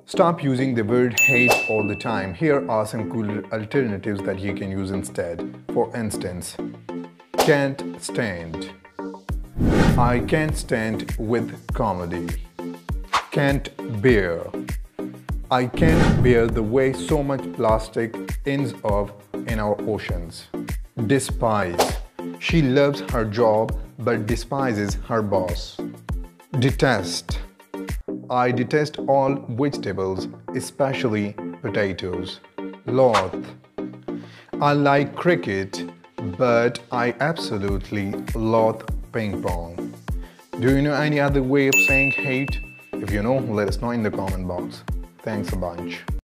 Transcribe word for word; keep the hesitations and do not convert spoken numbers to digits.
Stop using the word hate all the time. Here are some cool alternatives that you can use instead. For instance, can't stand. I can't stand with comedy. Can't bear. I can't bear the way so much plastic ends up in our oceans. Despise. She loves her job but despises her boss. Detest. I detest all vegetables, especially potatoes. Loath. I like cricket, but I absolutely loathe ping pong. Do you know any other way of saying hate? If you know, let us know in the comment box. Thanks a bunch.